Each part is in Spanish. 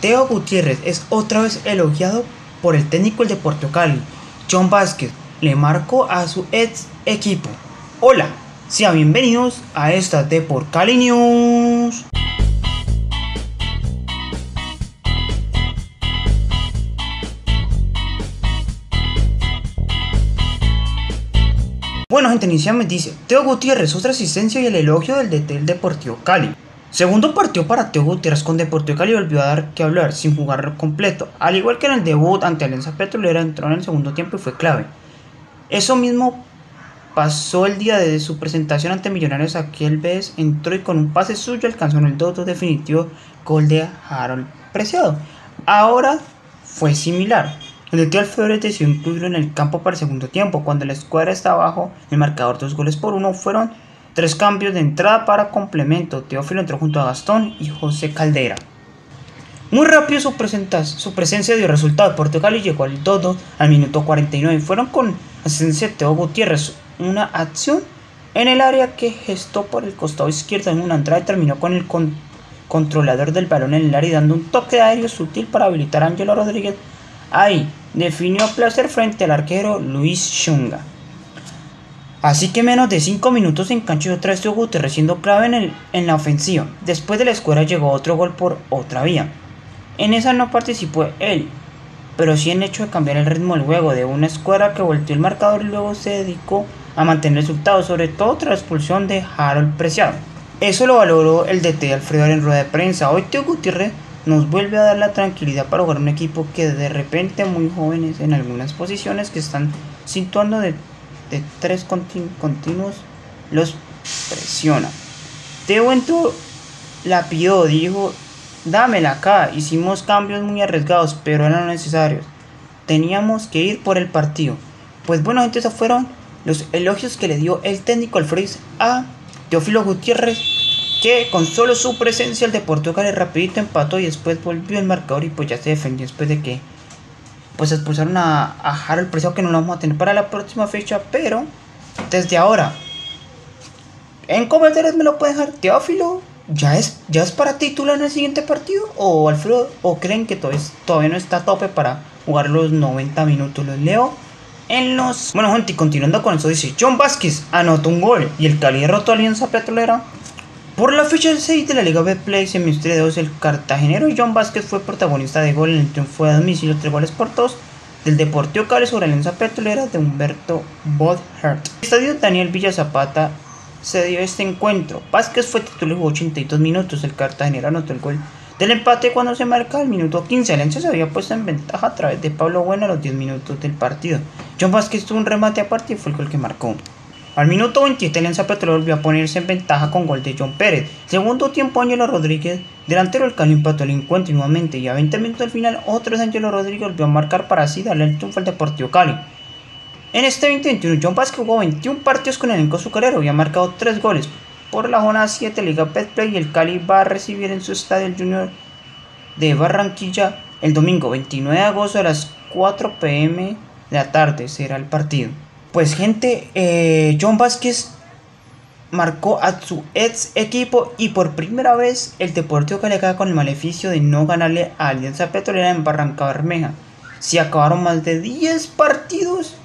Teo Gutiérrez es otra vez elogiado por el técnico del Deportivo Cali. John Vázquez le marcó a su ex equipo. Hola, sean bienvenidos a esta Deport Cali News. Bueno gente, inicialmente dice Teo Gutiérrez, otra asistencia y el elogio del DT del Deportivo Cali. Segundo partido para Teo Gutiérrez con Deportivo Cali, volvió a dar que hablar sin jugar completo. Al igual que en el debut ante Alianza Petrolera, entró en el segundo tiempo y fue clave. Eso mismo pasó el día de su presentación ante Millonarios. Aquel vez entró y con un pase suyo alcanzó en el 2-2 definitivo gol de Harold Preciado. Ahora fue similar. El DT Alfredo decidió incluirlo en el campo para el segundo tiempo. Cuando la escuadra está abajo, el marcador 2-1, fueron 3 cambios de entrada para complemento. Teófilo entró junto a Gastón y José Caldera. Muy rápido su presencia dio resultado. Deportivo Cali llegó al 2-2 al minuto 49. Fueron con asistencia de Teo Gutiérrez. Una acción en el área que gestó por el costado izquierdo en una entrada y terminó con el controlador del balón en el área, dando un toque aéreo sutil para habilitar a Ángelo Rodríguez. Ahí definió a placer frente al arquero Luis Chunga. Así que menos de 5 minutos en cancha y otra vez Teo Gutiérrez siendo clave en la ofensiva. Después de la escuadra llegó otro gol por otra vía. En esa no participó él, pero sí en el hecho de cambiar el ritmo del juego de una escuadra que volteó el marcador y luego se dedicó a mantener el resultado, sobre todo tras la expulsión de Harold Preciado. Eso lo valoró el DT Alfredo en rueda de prensa. Hoy Teo Gutiérrez nos vuelve a dar la tranquilidad para jugar un equipo que de repente muy jóvenes en algunas posiciones que están situando de 3 continuos los presiona. Teo entró, la pidió, dijo dámela acá. Hicimos cambios muy arriesgados, pero eran necesarios. Teníamos que ir por el partido. Pues bueno gente, esos fueron los elogios que le dio el técnico Alfredo a Teófilo Gutiérrez, que con solo su presencia el Deportivo Cali rapidito empató y después volvió el marcador y pues ya se defendió después de que pues expulsaron a Harold Preciado, que no lo vamos a tener para la próxima fecha. Pero desde ahora en comentarios me lo pueden dejar. Teófilo ya es para titular en el siguiente partido, o Alfredo, o creen que todavía no está a tope para jugar los 90 minutos. Los leo en los... Bueno gente, y continuando con eso, dice John Vázquez anotó un gol y el Cali derrotó a Alianza Petrolera. Por la fecha 6 de la Liga Betplay Semestre 2, el cartagenero John Vázquez fue protagonista de gol en el triunfo de domicilio 3-2 del Deportivo Cali sobre Alianza Petrolera de Humberto Bothert. En el estadio Daniel Villa Zapata se dio este encuentro. Vázquez fue titular y jugó 82 minutos. El cartagenero anotó el gol del empate cuando se marca el minuto 15. Alianza se había puesto en ventaja a través de Pablo Bueno a los 10 minutos del partido. John Vázquez tuvo un remate aparte y fue el gol que marcó. Al minuto 27 Alianza Petrolera volvió a ponerse en ventaja con gol de John Pérez. Segundo tiempo, Ángelo Rodríguez, delantero del Cali, empató el encuentro nuevamente, y a 20 minutos del final otra vez Ángelo Rodríguez volvió a marcar para así darle el triunfo al Deportivo Cali. En este 2021 John Vázquez jugó 21 partidos con el elenco azucarero y ha marcado 3 goles. Por la jornada 7 Liga Betplay, y el Cali va a recibir en su estadio el Junior de Barranquilla el domingo 29 de agosto a las 4 p.m. de la tarde será el partido. Pues gente, John Vázquez marcó a su ex equipo y por primera vez el Deportivo Cali acaba con el maleficio de no ganarle a Alianza Petrolera en Barrancabermeja. Se acabaron más de 10 partidos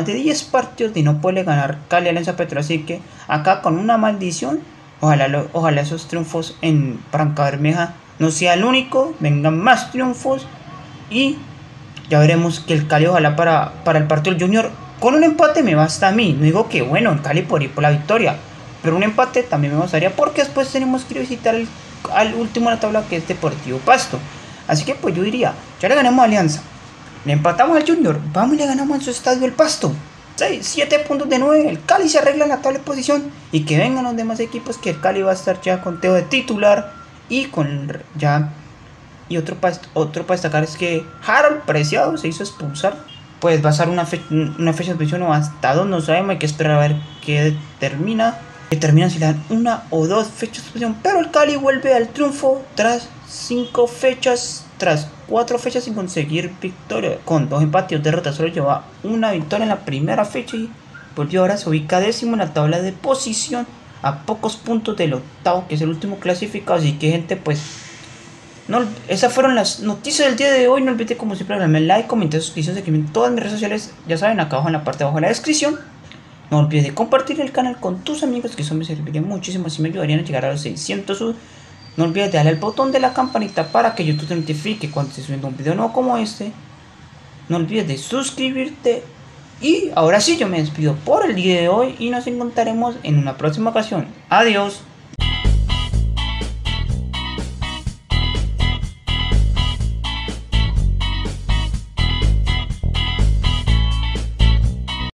de no poderle ganar Cali a Alianza Petrolera, así que acá con una maldición, ojalá esos triunfos en Barrancabermeja no sea el único, vengan más triunfos y ya veremos que el Cali, ojalá para el partido del Junior, con un empate me basta a mí. No digo que bueno, el Cali por ir por la victoria, pero un empate también me bastaría, porque después tenemos que visitar al último de la tabla, que es Deportivo Pasto. Así que pues yo diría, ya le ganamos a Alianza, le empatamos al Junior, vamos y le ganamos en su estadio el Pasto. 7 puntos de 9, el Cali se arregla en la tabla de posición, y que vengan los demás equipos, que el Cali va a estar ya con Teo de titular y con ya... Y otro para destacar es que Harold Preciado se hizo expulsar. Pues va a ser una fecha de expulsión o hasta 2, no sabemos, hay que esperar a ver qué determina si le dan 1 o 2 fechas de expulsión. Pero el Cali vuelve al triunfo tras 4 fechas sin conseguir victoria, con 2 empates y 2 derrotas. Solo lleva una victoria en la primera fecha y volvió, ahora se ubica 10º en la tabla de posición, a pocos puntos del octavo, que es el último clasificado. Así que gente, pues Esas fueron las noticias del día de hoy. No olvides como siempre darme like, comentar, suscribirse, seguirme en todas mis redes sociales. Ya saben, acá abajo en la parte de abajo de la descripción. No olvides de compartir el canal con tus amigos, que eso me serviría muchísimo, así me ayudarían a llegar a los 600 subs. No olvides de darle al botón de la campanita para que YouTube te notifique cuando esté subiendo un video nuevo como este. No olvides de suscribirte. Y ahora sí, yo me despido por el día de hoy y nos encontraremos en una próxima ocasión. Adiós.